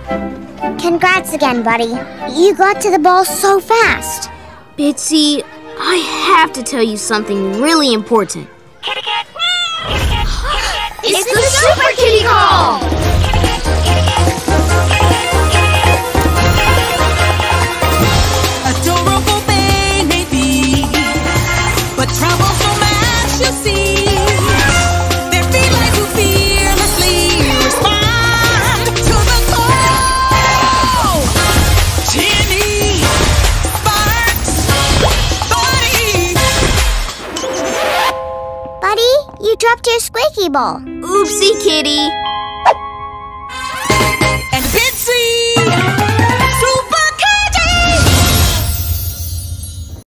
Congrats again, buddy. You got to the ball so fast. Bitsy, I have to tell you something really important. It's the SuperKitty Call! Adorable baby, but trouble so much you see. They feel like you fearlessly respond to the call. Jenny, Sparks, Buddy. Buddy, you dropped your squeaky ball. Oopsie, kitty.